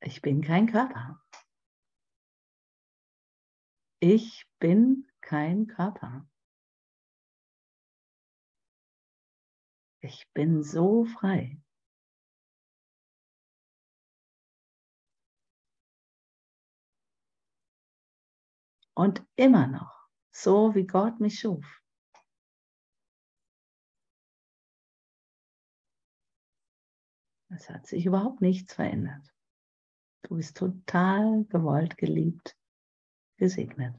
Ich bin kein Körper. Ich bin kein Körper. Ich bin so frei. Und immer noch, so wie Gott mich schuf. Es hat sich überhaupt nichts verändert. Du bist total gewollt, geliebt, gesegnet.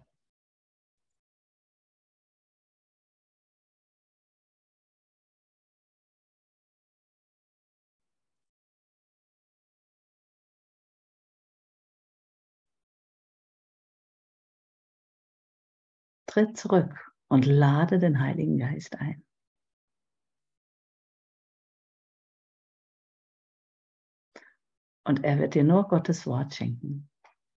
Tritt zurück und lade den Heiligen Geist ein. Und er wird dir nur Gottes Wort schenken.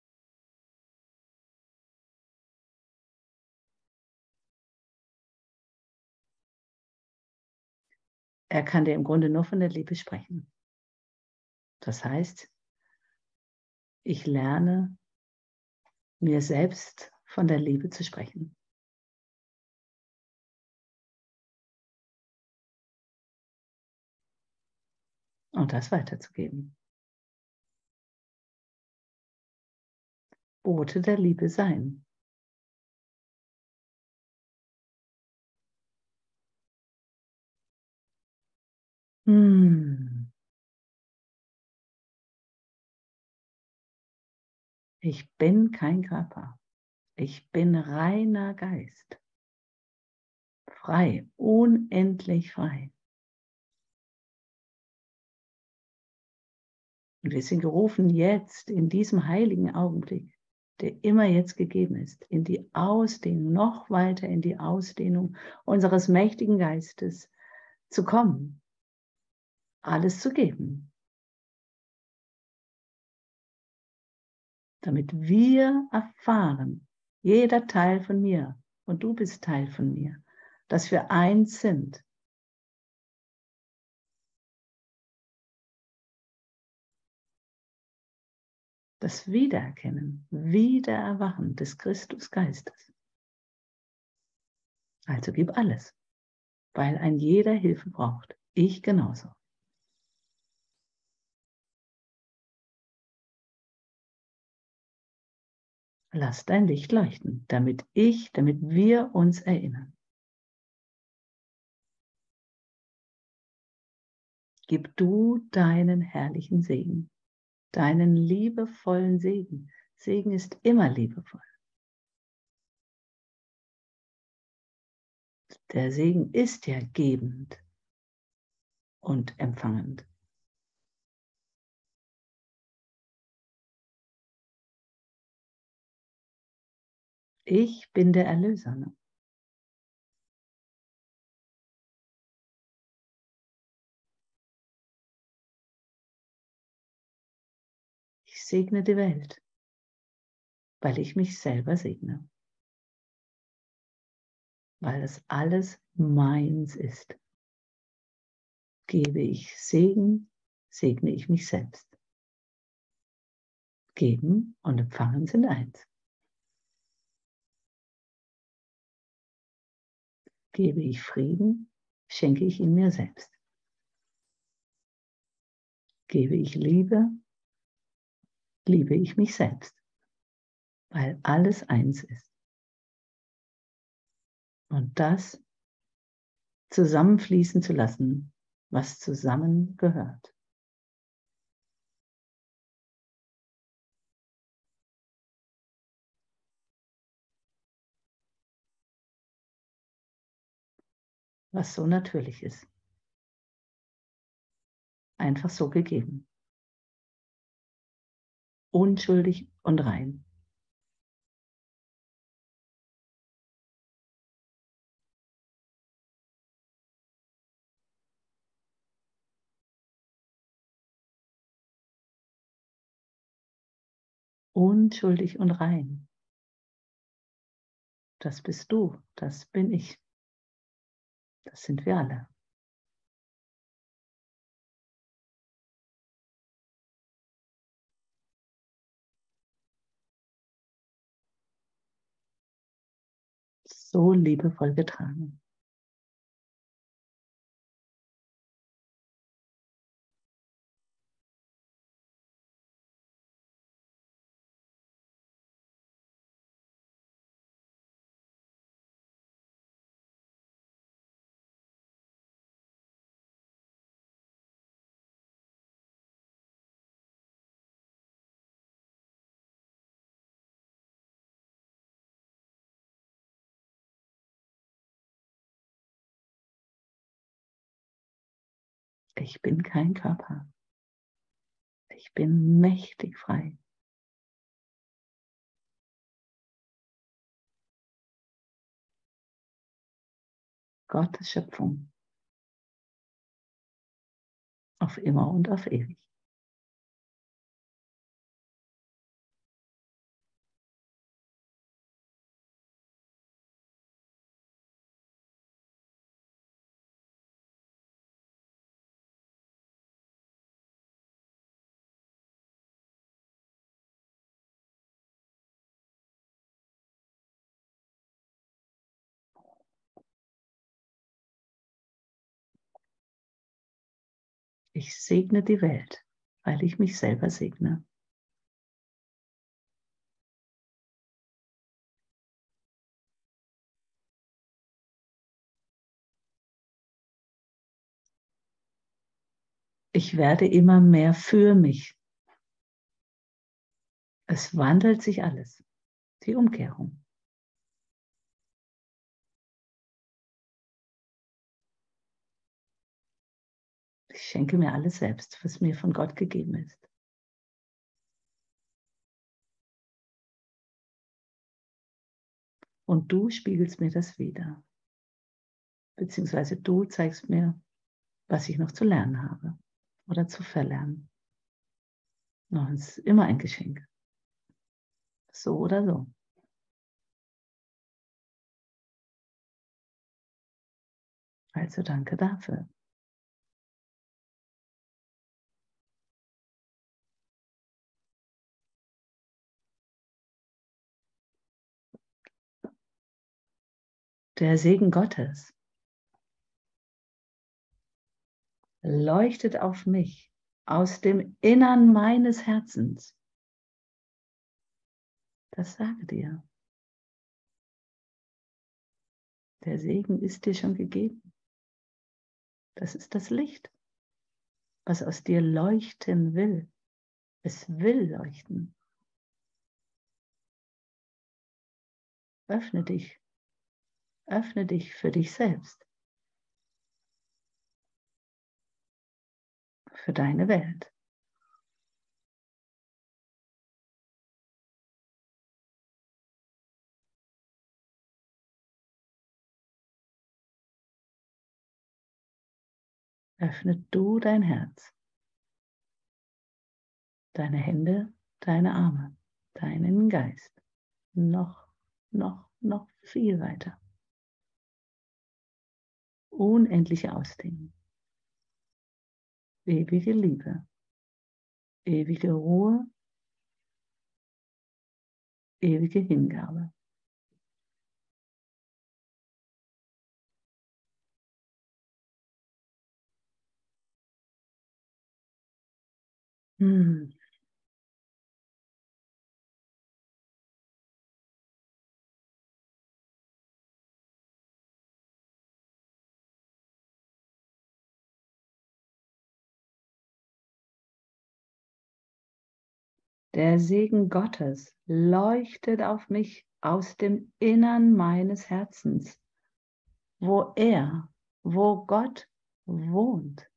Er kann dir im Grunde nur von der Liebe sprechen. Das heißt, ich lerne, mir selbst von der Liebe zu sprechen. Und das weiterzugeben. Bote der Liebe sein. Ich bin kein Körper. Ich bin reiner Geist. Frei, unendlich frei. Und wir sind gerufen jetzt, in diesem heiligen Augenblick, der immer jetzt gegeben ist, in die Ausdehnung, noch weiter in die Ausdehnung unseres mächtigen Geistes zu kommen, alles zu geben, damit wir erfahren, jeder Teil von mir und du bist Teil von mir, dass wir eins sind. Das Wiedererkennen, Wiedererwachen des Christusgeistes. Also gib alles, weil ein jeder Hilfe braucht. Ich genauso. Lass dein Licht leuchten, damit wir uns erinnern. Gib du deinen herrlichen Segen, deinen liebevollen Segen. Segen ist immer liebevoll. Der Segen ist ja gebend und empfangend. Ich bin der Erlöser. Ich segne die Welt, weil ich mich selber segne. Weil das alles meins ist. Gebe ich Segen, segne ich mich selbst. Geben und empfangen sind eins. Gebe ich Frieden, schenke ich ihn mir selbst. Gebe ich Liebe, liebe ich mich selbst, weil alles eins ist. Und das zusammenfließen zu lassen, was zusammengehört. Was so natürlich ist. Einfach so gegeben. Unschuldig und rein. Unschuldig und rein. Das bist du, das bin ich. Das sind wir alle. so liebevoll getragen. Ich bin kein Körper. Ich bin mächtig frei. Gottes Schöpfung. Auf immer und auf ewig. Ich segne die Welt, weil ich mich selber segne. Ich werde immer mehr für mich. Es wandelt sich alles. Die Umkehrung. Ich schenke mir alles selbst, was mir von Gott gegeben ist. Und du spiegelst mir das wieder. Beziehungsweise du zeigst mir, was ich noch zu lernen habe oder zu verlernen. No, es ist immer ein Geschenk. So oder so. Also danke dafür. Der Segen Gottes leuchtet auf mich aus dem Innern meines Herzens. Das sage dir. Der Segen ist dir schon gegeben. Das ist das Licht, was aus dir leuchten will. Es will leuchten. Öffne dich. Öffne dich für dich selbst. Für deine Welt. Öffne du dein Herz. Deine Hände, deine Arme, deinen Geist. Noch viel weiter. Unendliche Ausdehnung. Ewige Liebe. Ewige Ruhe. Ewige Hingabe. Hm. Der Segen Gottes leuchtet auf mich aus dem Innern meines Herzens, wo Gott wohnt.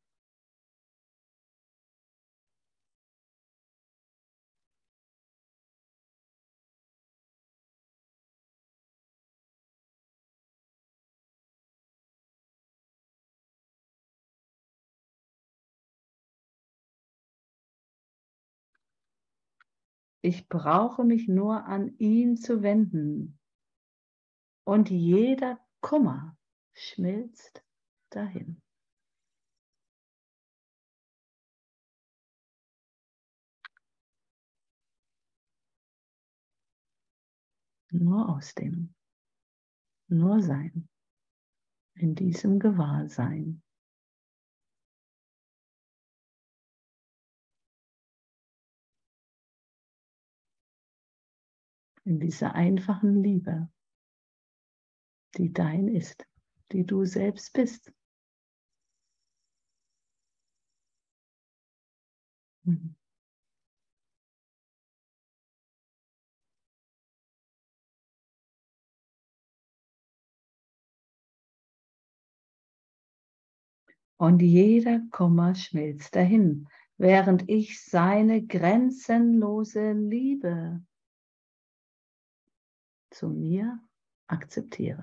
Ich brauche mich nur an ihn zu wenden und jeder Kummer schmilzt dahin. Nur Ausdehnung. nur sein, in diesem Gewahrsein. In dieser einfachen Liebe, die dein ist, die du selbst bist. Mhm. Und jeder Kummer schmilzt dahin, während ich seine grenzenlose Liebe zu mir akzeptiere.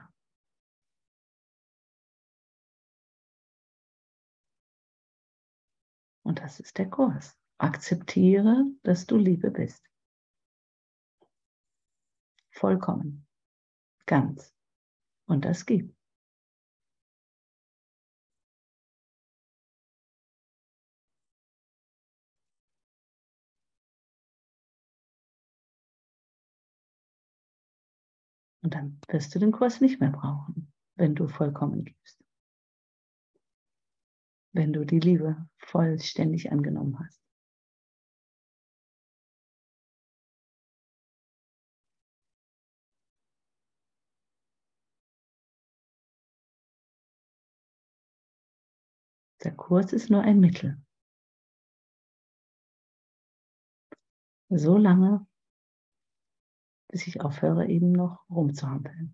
Und das ist der Kurs. Akzeptiere, dass du Liebe bist. Vollkommen, ganz. Und das gibt. Und dann wirst du den Kurs nicht mehr brauchen, wenn du vollkommen gibst. Wenn du die Liebe vollständig angenommen hast. Der Kurs ist nur ein Mittel. So lange, bis ich aufhöre, eben noch rumzuhampeln.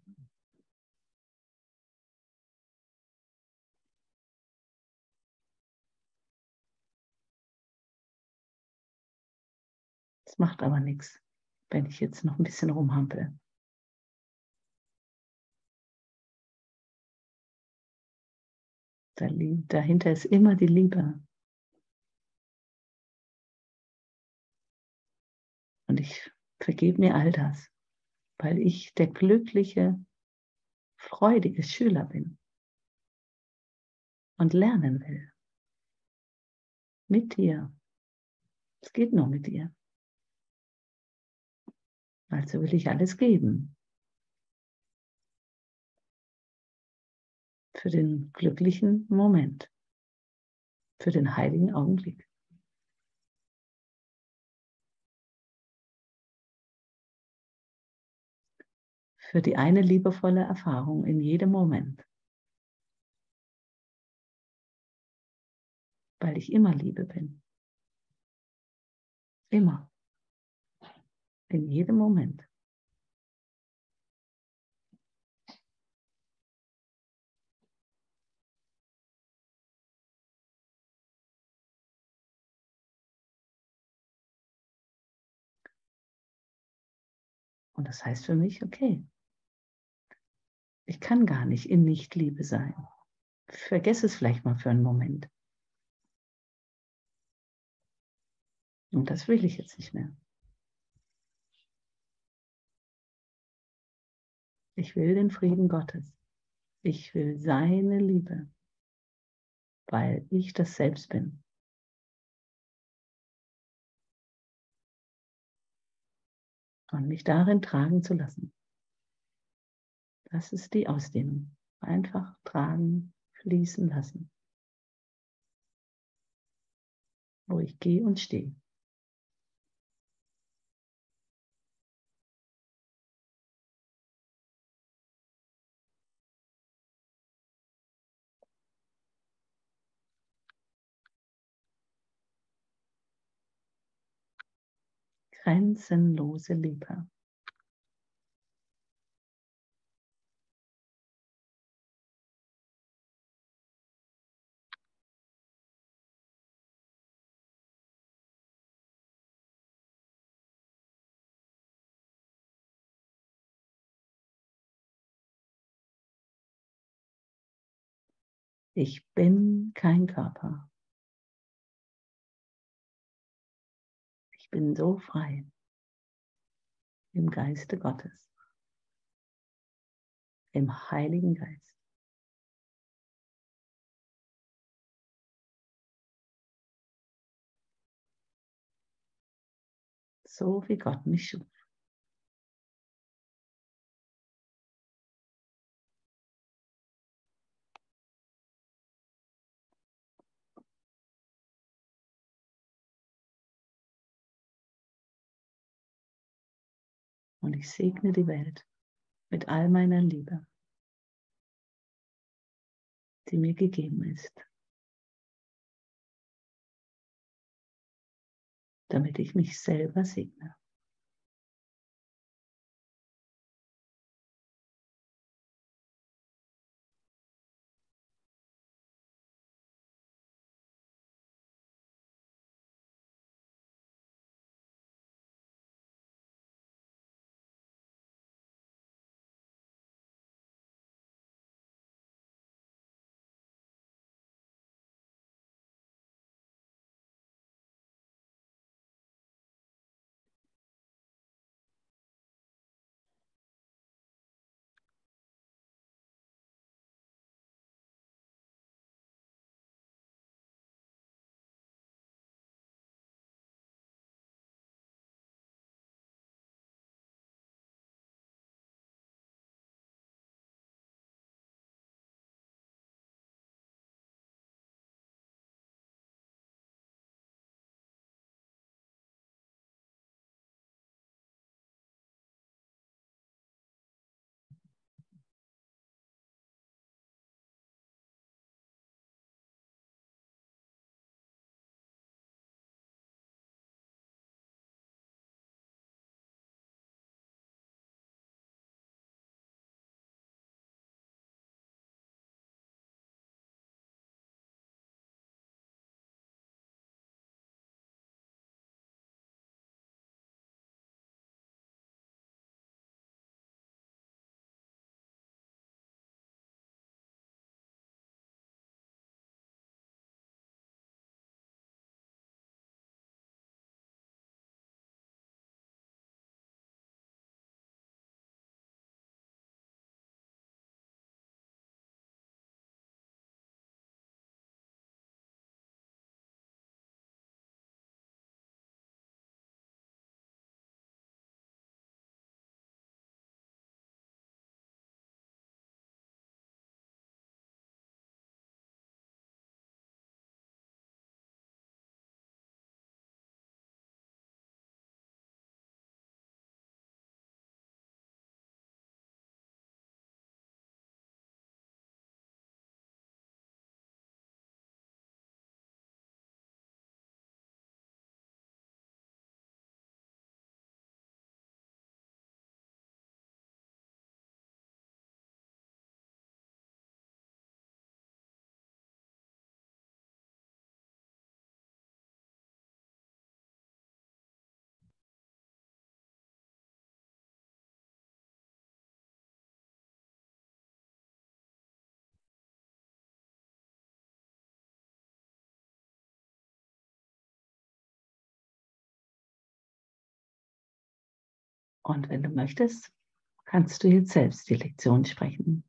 Das macht aber nichts, wenn ich jetzt noch ein bisschen rumhampel. Dahinter ist immer die Liebe. Und ich vergebe mir all das, weil ich der glückliche, freudige Schüler bin und lernen will. Mit dir. Es geht nur mit dir. Also will ich alles geben. Für den glücklichen Moment. Für den heiligen Augenblick. Für die eine liebevolle Erfahrung in jedem Moment. Weil ich immer Liebe bin. Immer. In jedem Moment. Und das heißt für mich, okay, ich kann gar nicht in Nichtliebe sein. Vergesse es vielleicht mal für einen Moment. Und das will ich jetzt nicht mehr. Ich will den Frieden Gottes. Ich will seine Liebe, weil ich das selbst bin. Und mich darin tragen zu lassen. Das ist die Ausdehnung. Einfach tragen, fließen lassen. Wo ich gehe und stehe. Grenzenlose Liebe. Ich bin kein Körper. Ich bin so frei im Geiste Gottes, im Heiligen Geist. So wie Gott mich schuf. Und ich segne die Welt mit all meiner Liebe, die mir gegeben ist, damit ich mich selber segne. Und wenn du möchtest, kannst du jetzt selbst die Lektion sprechen.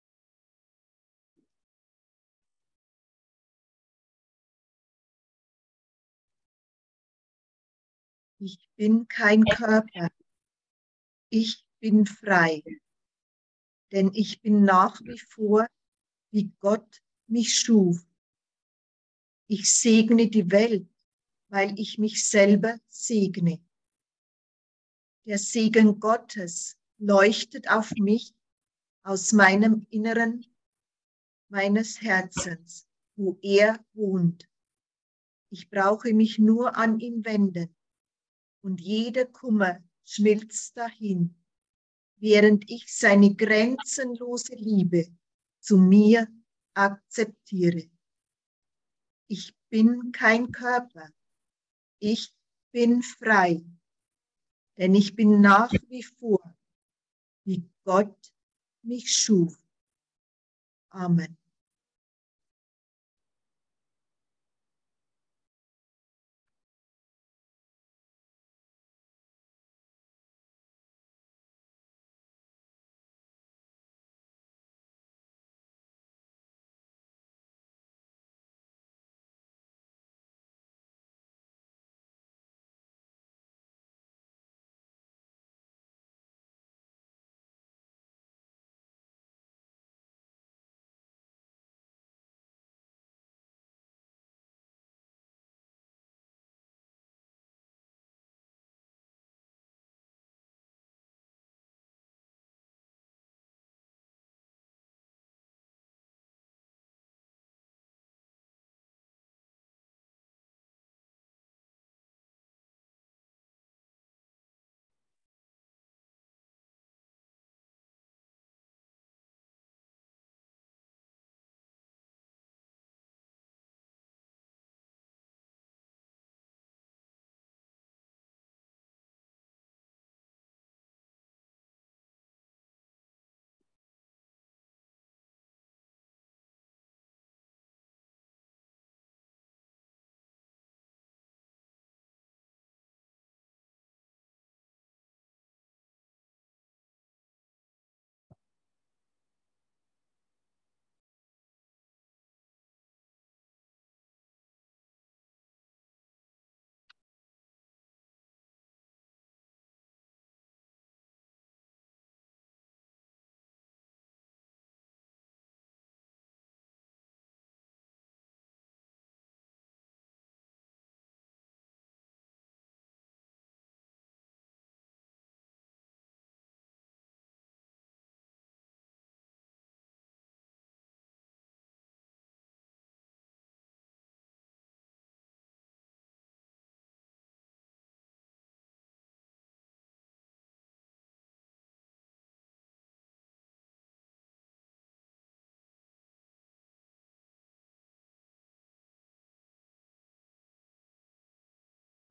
Ich bin kein Körper. Ich bin frei. Denn ich bin nach wie vor, wie Gott mich schuf. Ich segne die Welt, weil ich mich selber segne. Der Segen Gottes leuchtet auf mich aus meinem Inneren, meines Herzens, wo er wohnt. Ich brauche mich nur an ihn wenden und jeder Kummer schmilzt dahin, während ich seine grenzenlose Liebe zu mir akzeptiere. Ich bin kein Körper. Ich bin frei, denn ich bin nach wie vor, wie Gott mich schuf. Amen.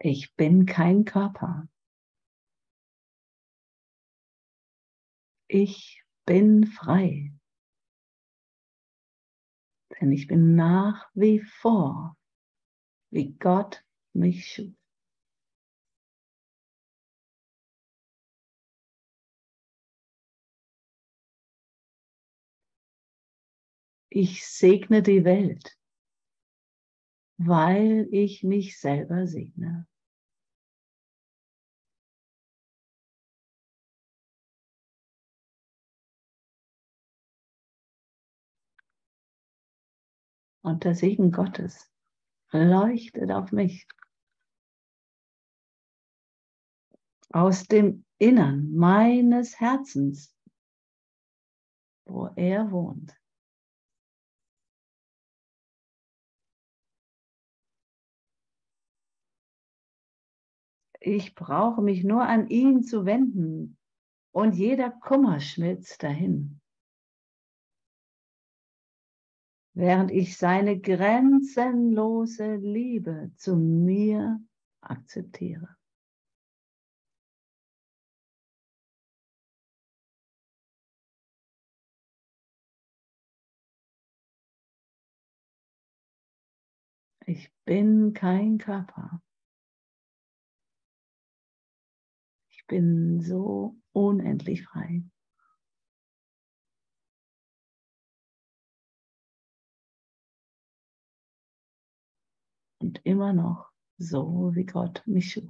Ich bin kein Körper. Ich bin frei. Denn ich bin nach wie vor, wie Gott mich schuf. Ich segne die Welt, weil ich mich selber segne. Und der Segen Gottes leuchtet auf mich. Aus dem Innern meines Herzens, wo er wohnt. Ich brauche mich nur an ihn zu wenden und jeder Kummer schmilzt dahin. Während ich seine grenzenlose Liebe zu mir akzeptiere. Ich bin kein Körper. Ich bin so unendlich frei. Und immer noch so, wie Gott mich schuf.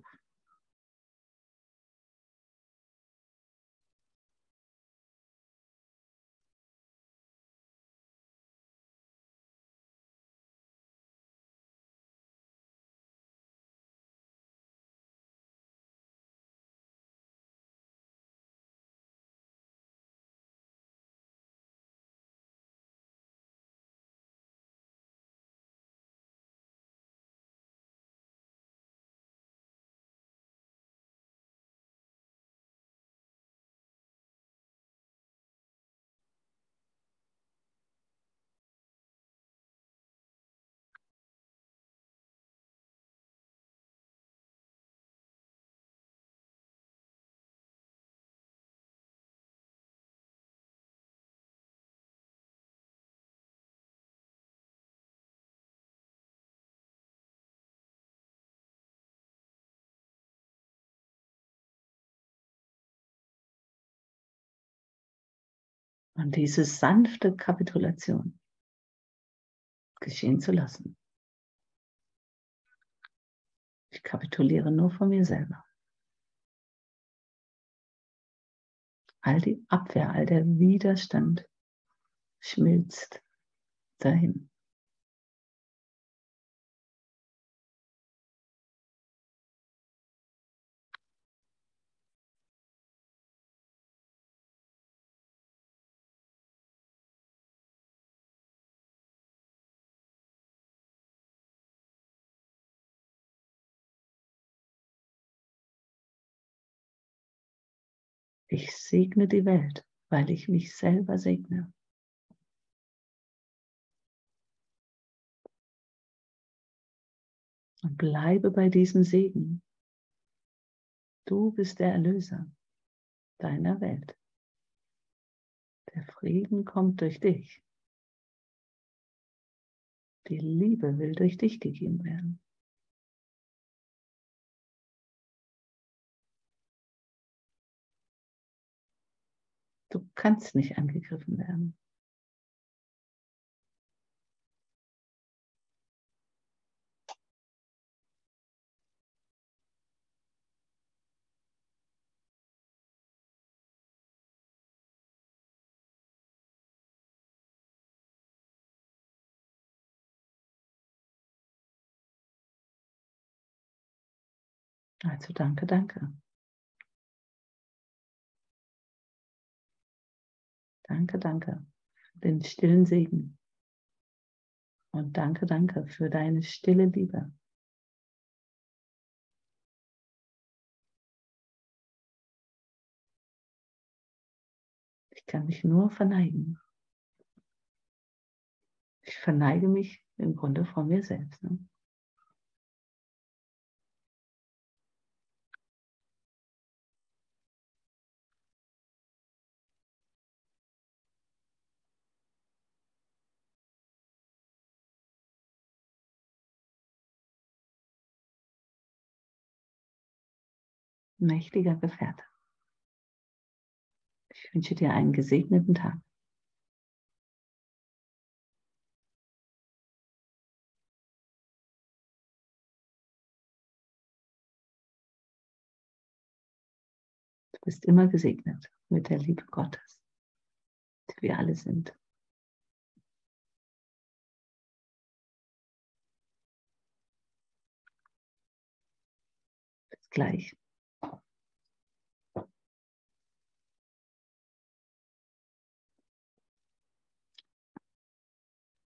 Und diese sanfte Kapitulation geschehen zu lassen. Ich kapituliere nur vor mir selber. All die Abwehr, all der Widerstand schmilzt dahin. Ich segne die Welt, weil ich mich selber segne. Und bleibe bei diesem Segen. Du bist der Erlöser deiner Welt. Der Frieden kommt durch dich. Die Liebe will durch dich gegeben werden. Du kannst nicht angegriffen werden. Also danke, danke. Danke, danke für den stillen Segen. Und danke, danke für deine stille Liebe. Ich kann mich nur verneigen. Ich verneige mich im Grunde vor mir selbst. Ne? mächtiger Gefährte. Ich wünsche dir einen gesegneten Tag. Du bist immer gesegnet mit der Liebe Gottes, die wir alle sind. Bis gleich.